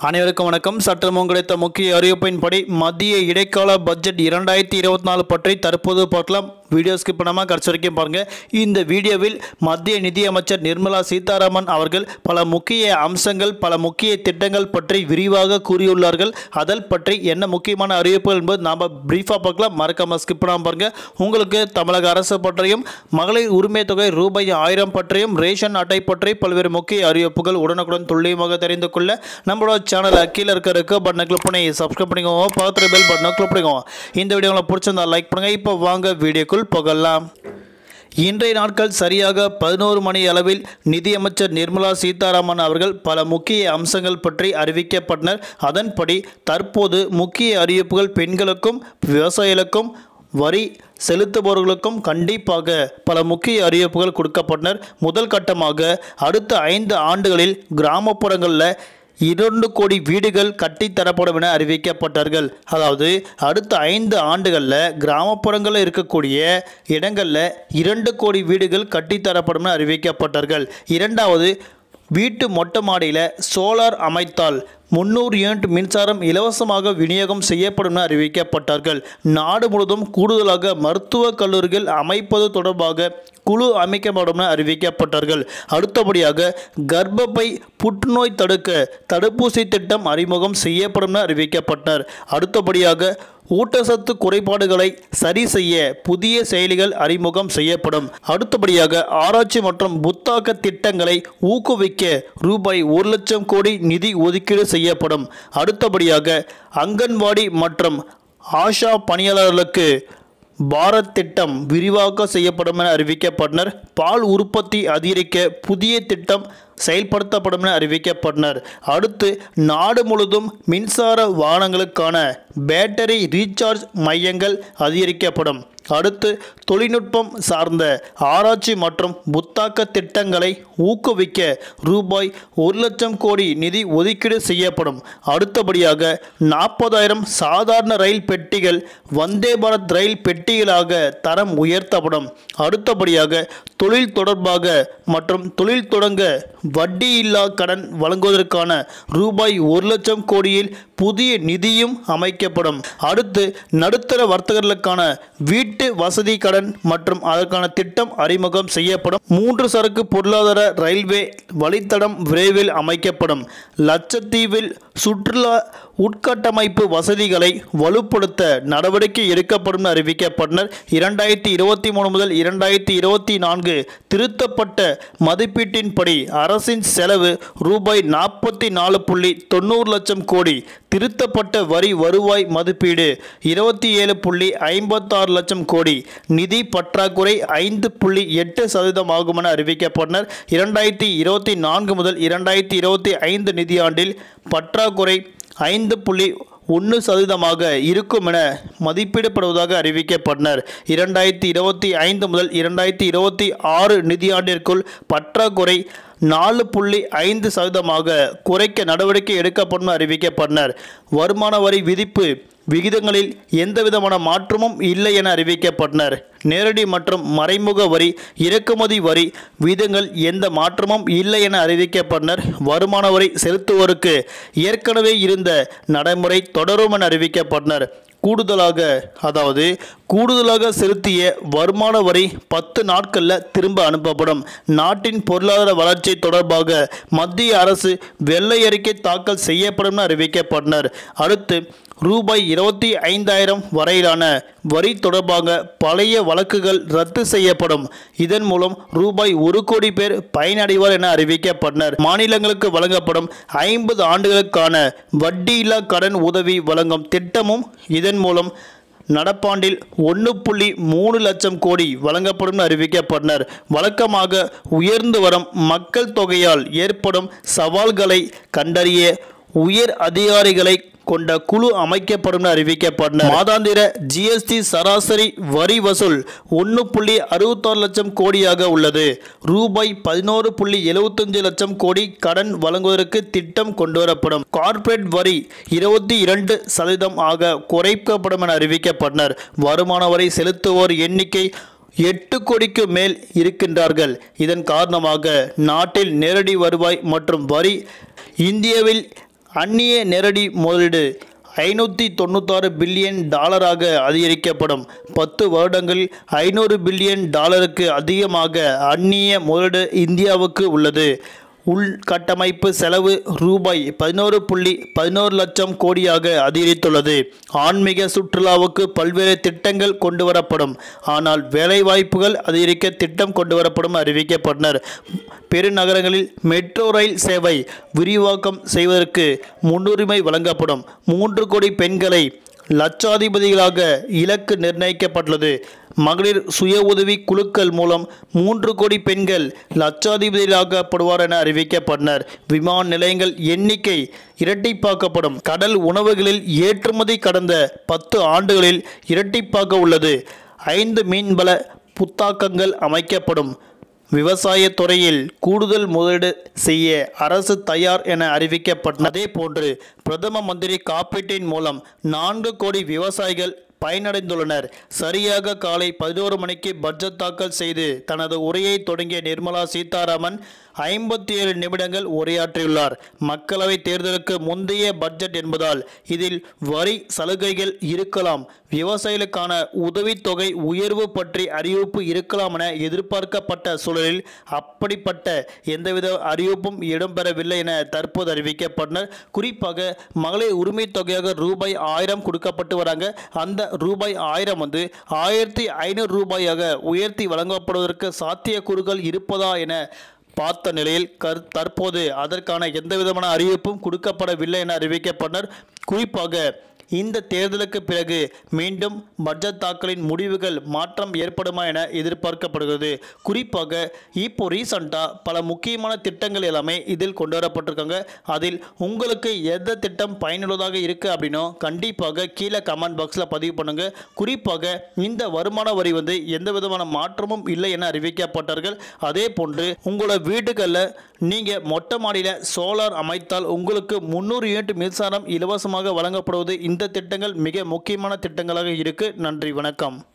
அனைவருக்கும் வணக்கம். சற்றம் கிடைத்த முக்கிய அறிவிப்பின்படி மத்திய இடைக்கால பட்ஜெட் 2024 பற்றி தற்போது பார்க்கலாம். வீடியோ ஸ்கிப் பண்ணாமல் கடைசி வரைக்கும் பாருங்கள். இந்த வீடியோவில் மத்திய நிதியமைச்சர் நிர்மலா சீதாராமன் அவர்கள் பல முக்கிய அம்சங்கள், பல முக்கிய திட்டங்கள் பற்றி விரிவாக கூறியுள்ளார்கள். அதில் பற்றி என்ன முக்கியமான அறிவிப்புகள் என்பது நாம் பிரீஃபாக பார்க்கலாம். மறக்காமல் ஸ்கிப் பண்ணாமல் பாருங்கள். உங்களுக்கு தமிழக அரசு பற்றியும், மகளிர் உரிமை தொகை ரூபாய் 1000 பற்றியும், ரேஷன் அட்டை பற்றி பல்வேறு முக்கிய அறிவிப்புகள் உடனுக்குடன் துல்லியமாக தெரிந்து கொள்ள நம்மளோட சேனல் கீழே இருக்க பட்டனை கிளிக் பண்ணி சப்ஸ்கிரைப் பண்ணிக்கோங்க. பக்கத்தில் பெல் பட்டனை கிளிக் பண்ணிக்கோங்க. இந்த வீடியோ உங்களுக்கு பிடிச்சிருந்தா லைக் பண்ணுங்கள். இப்போ வாங்க வீடியோக்குள் போகலாம். இன்றைய நாட்கள் சரியாக 11 மணி அளவில் நிதியமைச்சர் நிர்மலா சீதாராமன் அவர்கள் பல முக்கிய அம்சங்கள் பற்றி அறிவிக்கப்பட்டனர். அதன்படி தற்போது முக்கிய அறிவிப்புகள் பெண்களுக்கும், விவசாயிகளுக்கும், வரி செலுத்துபவர்களுக்கும் கண்டிப்பாக பல முக்கிய அறிவிப்புகள் கொடுக்கப்பட்டனர். முதல் கட்டமாக அடுத்த 5 ஆண்டுகளில் கிராமப்புறங்களில் 2 கோடி வீடுகள் கட்டித்தரப்படும் என அறிவிக்கப்பட்டார்கள். அதாவது அடுத்த 5 ஆண்டுகளில் கிராமப்புறங்களில் இருக்கக்கூடிய இடங்களில் 2 கோடி வீடுகள் கட்டித்தரப்படும் என அறிவிக்கப்பட்டார்கள். இரண்டாவது, வீட்டு மொட்டை மாடியில் சோலார் அமைத்தால் 300 யூனிட் மின்சாரம் இலவசமாக விநியோகம் செய்யப்படும் என அறிவிக்கப்பட்டார்கள். நாடு முழுவதும் கூடுதலாக மருத்துவக் கல்லூரிகள் அமைப்பது தொடர்பாக குழு அமைக்கப்படும் என அறிவிக்கப்பட்டார்கள். அடுத்தபடியாக கர்ப்பப்பை புற்றுநோய் தடுக்க தடுப்பூசி திட்டம் அறிமுகம் செய்யப்படும் என அறிவிக்கப்பட்டனர். அடுத்தபடியாக ஊட்டச்சத்து குறைபாடுகளை சரி செய்ய புதிய செயலிகள் அறிமுகம் செய்யப்படும். அடுத்தபடியாக ஆராய்ச்சி மற்றும் புத்தாக்க திட்டங்களை ஊக்குவிக்க ரூபாய் 1 லட்சம் கோடி நிதி ஒதுக்கீடு செய்யப்படும். அடுத்தபடியாக அங்கன்வாடி மற்றும் ஆஷா பணியாளர்களுக்கு பாரத் திட்டம் விரிவாக்கம் செய்யப்படும் என அறிவிக்கப்பட்டனர். பால் உற்பத்தி அதிகரிக்க புதிய திட்டம் செயல்படுத்தப்படும் என அறிவிக்கப்பட்டனர். அடுத்து நாடு முழுவதும் மின்சார வாகனங்களுக்கான பேட்டரி ரீசார்ஜ் மையங்கள் அதிகரிக்கப்படும். அடுத்து தொழில்நுட்பம் சார்ந்த ஆராய்ச்சி மற்றும் புத்தாக்க திட்டங்களை ஊக்குவிக்க ரூபாய் 1 லட்சம் கோடி நிதி ஒதுக்கீடு செய்யப்படும். அடுத்தபடியாக 40,000 சாதாரண ரயில் பெட்டிகள் வந்தே பாரத் ரயில் பெட்டிகளாக தரம் உயர்த்தப்படும். அடுத்தபடியாக தொழில் தொடர்பாக மற்றும் தொழில் தொடங்க வட்டியில்லா கடன் வழங்குவதற்கான ரூபாய் 1 லட்சம் கோடியில் புதிய நிதியும் அமைக்கப்படும். அடுத்து நடுத்தர வர்த்தகர்களுக்கான வீட்டு வசதி கடன் மற்றும் அதற்கான திட்டம் அறிமுகம் செய்யப்படும். 3 சரக்கு பொருளாதார ரயில்வே வழித்தடம் விரைவில் அமைக்கப்படும். லட்சத்தீவில் சுற்றுலா உட்கட்டமைப்பு வசதிகளை வலுப்படுத்த நடவடிக்கை எடுக்கப்படும் அறிவிக்கப்பட்டனர். 2023 முதல் 2024 திருத்தப்பட்ட மதிப்பீட்டின்படி அரசின் செலவு ரூபாய் 44.90 லட்சம் கோடி. திருத்தப்பட்ட வரி வருவாய் மதிப்பீடு 27.56 லட்சம் கோடி. நிதி பற்றாக்குறை 5.8% ஆகும் என அறிவிக்கப்பட்டனர். 2024 முதல் 2025 நிதியாண்டில் பற்றாக்குறை 5.1% இருக்கும் என மதிப்பிடப்படுவதாக அறிவிக்கப்பட்டனர். 2025 முதல் 2026 நிதியாண்டிற்குள் பற்றாக்குறை 4.5% குறைக்க நடவடிக்கை எடுக்கப்படும் அறிவிக்கப்பட்டனர். வருமான வரி விதிப்பு விகிதங்களில் எந்தவிதமான மாற்றமும் இல்லை என அறிவிக்கப்பட்டனர். நேரடி மற்றும் மறைமுக வரி, இறக்குமதி வரி விகிதங்கள் எந்த மாற்றமும் இல்லை என அறிவிக்கப்பட்டனர். வருமான வரி செலுத்துவோருக்கு ஏற்கனவே இருந்த நடைமுறை தொடரும் என அறிவிக்கப்பட்டனர். கூடுதலாக செலுத்திய வருமான வரி 10 நாட்களில் திரும்ப அனுப்பப்படும். நாட்டின் பொருளாதார வளர்ச்சி தொடர்பாக மத்திய அரசு வெள்ளை அறிக்கை தாக்கல் செய்யப்படும் என அறிவிக்கப்பட்டனர். அடுத்து ரூபாய் 25,000 வரையிலான வரி தொடர்பாக பழைய வழக்குகள் ரத்து செய்யப்படும். இதன் மூலம் ரூபாய் 1 கோடி பேர் பயனடைவார் என அறிவிக்கப்பட்டனர். மாநிலங்களுக்கு வழங்கப்படும் 50 ஆண்டுகளுக்கான வட்டியில்லா கடன் உதவி வழங்கும் திட்டமும் இதன் மூலம் நடப்பாண்டில் 1.3 லட்சம் கோடி வழங்கப்படும் அறிவிக்கப்பட்டனர். வழக்கமாக உயர்ந்து வரும் மக்கள் தொகையால் ஏற்படும் சவால்களை கண்டறிய உயர் அதிகாரிகளை கொண்ட குழு அமைக்கப்படும் அறிவிக்கப்பட்டனர். மாதாந்திர ஜிஎஸ்டி சராசரி வரி வசூல் 1.66 லட்சம் கோடியாக உள்ளது. ரூபாய் 11.75 லட்சம் கோடி கடன் வழங்குவதற்கு திட்டம் கொண்டுவரப்படும். கார்ப்பரேட் வரி 22% ஆக குறைக்கப்படும் என அறிவிக்கப்பட்டனர். வருமான வரி செலுத்துவோர் எண்ணிக்கை 8 கோடிக்கு மேல் இருக்கின்றார்கள். இதன் காரணமாக நாட்டில் நேரடி வருவாய் மற்றும் வரி இந்தியாவில் அந்நிய நேரடி முதலீடு 596 பில்லியன் டாலராக அதிகரிக்கப்படும். 10 வருடங்களில் 500 பில்லியன் டாலருக்கு அதிகமாக அந்நிய முதலீடு இந்தியாவுக்கு உள்ளது. உள்கட்டமைப்பு செலவு ரூபாய் 11.11 லட்சம் கோடியாக அதிகரித்துள்ளது. ஆன்மீக சுற்றுலாவுக்கு பல்வேறு திட்டங்கள் கொண்டுவரப்படும். ஆனால் வேலைவாய்ப்புகள் அதிகரிக்க திட்டம் கொண்டுவரப்படும் அறிவிக்கப்பட்டனர். பெருநகரங்களில் மெட்ரோ ரயில் சேவை விரிவாக்கம் செய்வதற்கு முன்னுரிமை வழங்கப்படும். 3 கோடி பெண்களை லட்சாதிபதிகளாக இலக்கு நிர்ணயிக்கப்பட்டுள்ளது. மகளிர் சுய உதவி குழுக்கள் மூலம் 3 கோடி பெண்கள் லட்சாதிபதிகளாக்கப்படுவார் என அறிவிக்கப்பட்டனர். விமான நிலையங்கள் எண்ணிக்கை இரட்டிப்பாக்கப்படும். கடல் உணவுகளில் ஏற்றுமதி கடந்த 10 ஆண்டுகளில் இரட்டிப்பாக உள்ளது. 5 மீன்வள புத்தாக்கங்கள் அமைக்கப்படும். விவசாய துறையில் கூடுதல் முதலீடு செய்ய அரசு தயார் என அறிவிக்கப்பட்டது. அதேபோன்று பிரதம மந்திரி காப்பீட்டின் மூலம் 4 கோடி விவசாயிகள் பயனடைந்துள்ளனர். சரியாக காலை 11 மணிக்கு பட்ஜெட் தாக்கல் செய்து தனது உரையை தொடங்கிய நிர்மலா சீதாராமன் 57 நிமிடங்கள் உரையாற்றியுள்ளார். மக்களவைத் தேர்தலுக்கு முந்தைய பட்ஜெட் என்பதால் இதில் வரி சலுகைகள் இருக்கலாம், விவசாயிகளுக்கான உதவித்தொகை உயர்வு பற்றி அறிவிப்பு இருக்கலாம் என எதிர்பார்க்கப்பட்ட சூழலில் அப்படிப்பட்ட எந்தவித அறிவிப்பும் இடம்பெறவில்லை என தற்போது அறிவிக்கப்பட்டனர். குறிப்பாக மகளிர் உரிமை தொகையாக ரூபாய் 1000 கொடுக்கப்பட்டு வராங்க. அந்த ரூபாய் 1000 1500 ரூபாயாக உயர்த்தி வழங்கப்படுவதற்கு சாத்தியக்கூறுகள் இருப்பதா என பார்த்த நிலையில் தற்போது அதற்கான எந்தவிதமான அறிவிப்பும் கொடுக்கப்படவில்லை என அறிவிக்கப்பட்டனர். குறிப்பாக இந்த தேர்தலுக்கு பிறகு மீண்டும் பட்ஜெட் தாக்கலின் முடிவுகள் மாற்றம் ஏற்படுமா என எதிர்பார்க்கப்படுகிறது. குறிப்பாக இப்போ ரீசண்டாக பல முக்கியமான திட்டங்கள் எல்லாமே இதில் கொண்டு வரப்பட்டிருக்காங்க. அதில் உங்களுக்கு எந்த திட்டம் பயனுள்ளதாக இருக்குது அப்படின்னோ கண்டிப்பாக கீழே கமெண்ட் பாக்ஸில் பதிவு பண்ணுங்கள். குறிப்பாக இந்த வருமான வரி எந்த விதமான மாற்றமும் இல்லை என அறிவிக்கப்பட்டார்கள். அதே போன்று உங்களோட வீடுகளில் நீங்கள் மொட்டை மாடியில் சோலார் அமைத்தால் உங்களுக்கு 300 யூனிட் மின்சாரம் இலவசமாக வழங்கப்படுவது இந்த திட்டங்கள் மிக முக்கியமான திட்டங்களாக இருக்கு. நன்றி, வணக்கம்.